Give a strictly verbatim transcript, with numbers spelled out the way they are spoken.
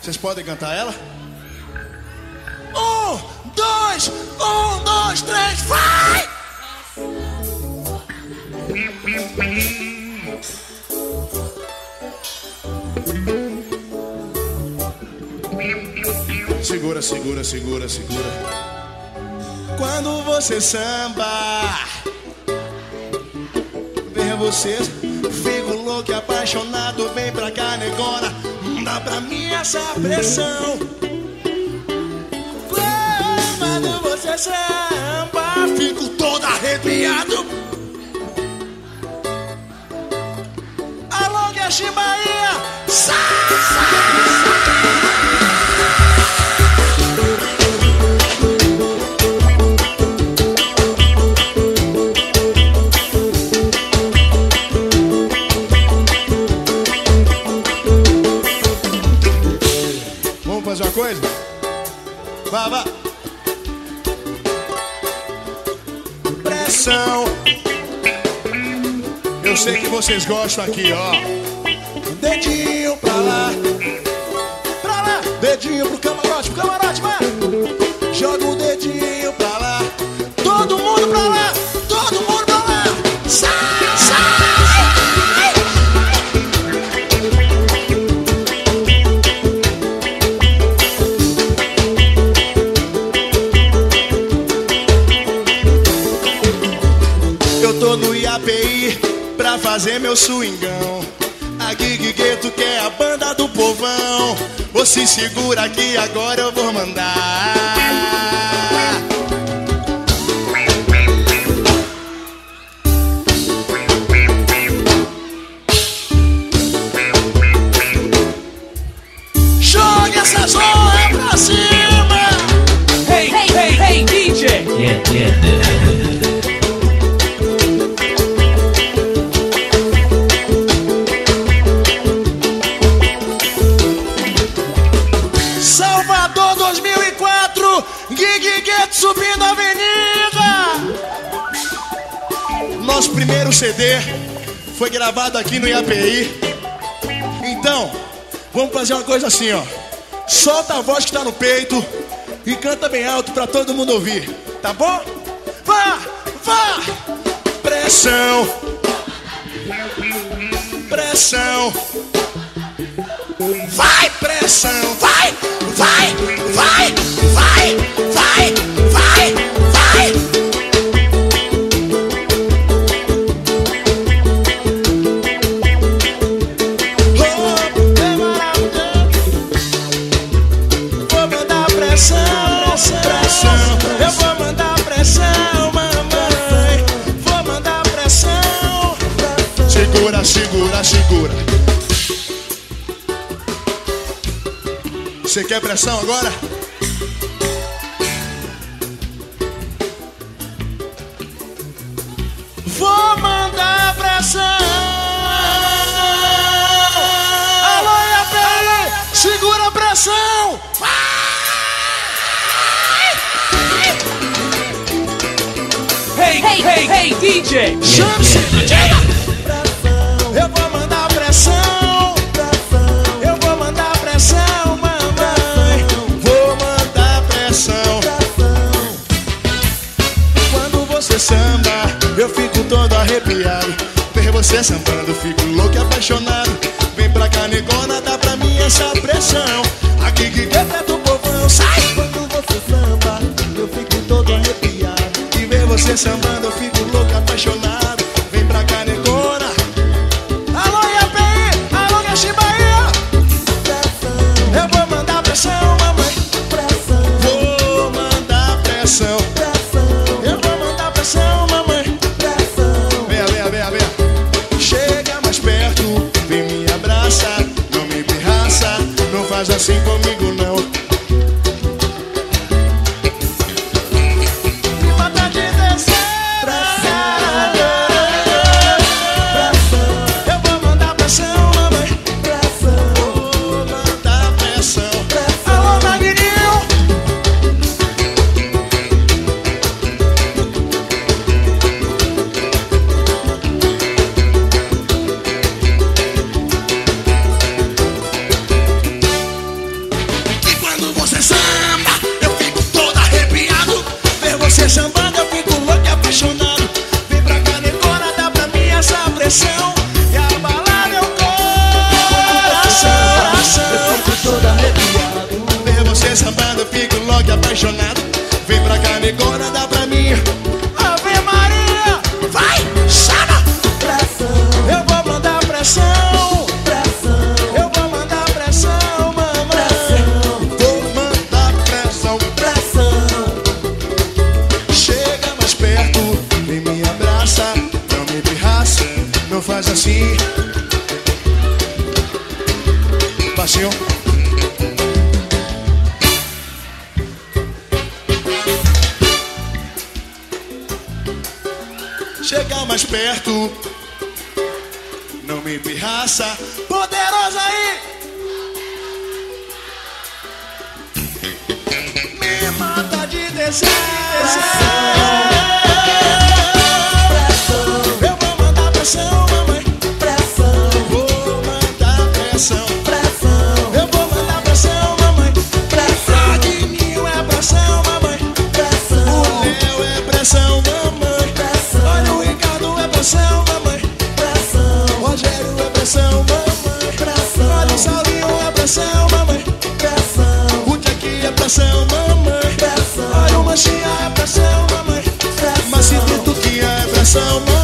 Vocês podem cantar ela? Um, dois, um, dois, três, vai! Segura, segura, segura, segura. Quando você samba, ver vocês, fico louco e apaixonado. Vem pra cá, negona, dá pra mim essa pressão. Quando você samba, fico todo arrepiado. Alô, Guexim Bahia, sai, sai, sai. Fazer uma coisa? Vá, vá. Pressão. Eu sei que vocês gostam aqui, ó. Dedinho pra lá, pra lá. Dedinho pro camarote, pro camarote, vai. Joga o dedinho pra lá. Todo mundo pra lá, todo mundo pra lá. Sai, sai. No I A P I pra fazer meu swingão. A Gig Gueto que é a banda do povão. Você segura aqui, agora eu vou mandar. Jogue essa zona pra cima. Hey, hey, hey, hey, D J. Yeah, yeah. Gig Gueto subindo a avenida. Nosso primeiro C D foi gravado aqui no I A P I. Então, vamos fazer uma coisa assim, ó. Solta a voz que tá no peito e canta bem alto pra todo mundo ouvir, tá bom? Vá, vá. Pressão. Pressão. Vai, pressão, vai, vai, vai, vai, vai, vai, vai. Vou mandar pressão, pressão. Eu vou mandar pressão, mamãe. Vou mandar pressão. Segura, segura, segura. Você quer pressão agora? Vou mandar pressão. Alô, I A P I, segura a pressão. Hey, hey, hey, hey, D J. Chame-se, eu vou mandar pressão. Eu vou mandar pressão, mamãe. Vou mandar pressão. Quando você samba, eu fico todo arrepiado. Ver você sambando, fico louco e apaixonado. Vem pra cá, negona, dá pra mim essa pressão. Aqui que é do povão, sai. Quando você samba, eu fico todo arrepiado. E ver você sambando, eu fico louco e apaixonado. Vem pra cá, negona. Alô, I A P I, alô, Guexim Bahia. Eu vou mandar pressão, mamãe. Vou mandar pressão. Eu vou mandar pressão, mamãe. Venha, venha, venha, venha. Chega mais perto, vem me abraça. Não me pirraça, não faz assim comigo não. Me mata de descer. Eu vou mandar pressão, mamãe. Vou mandar pressão. Alô, Magninho. você sambando, eu fico louco e apaixonado. Vem pra cá, negona, dá pra mim. Ave Maria, vai, chama! Pressão. Eu vou mandar pressão. Pressão. Eu vou mandar pressão, mamãe. Pressão. Vou mandar pressão. Pressão. Chega mais perto e me abraça. Não me pirraça, não faz assim. Baixinho. Chega mais perto, não me pirraça. Poderosa aí. Me mata de desejo. Eu vou mandar pressão, mamãe. Pressão. Vou mandar pressão. Pressão. Eu vou mandar pressão, mamãe. Pressão. Adninho é pressão, mamãe. Pressão. O Léo é pressão, mamãe. Olha o Ricardo é pressão, mamãe. Pressão. Rogério é pressão, mamãe. Pressão. Olha o Saulinho é pressão, mamãe. Pressão. O Jack é pressão, mamãe. Pressão. Olha o Manchinha é pressão, mamãe. Pressão. Mas se tu que é pressão, mamãe.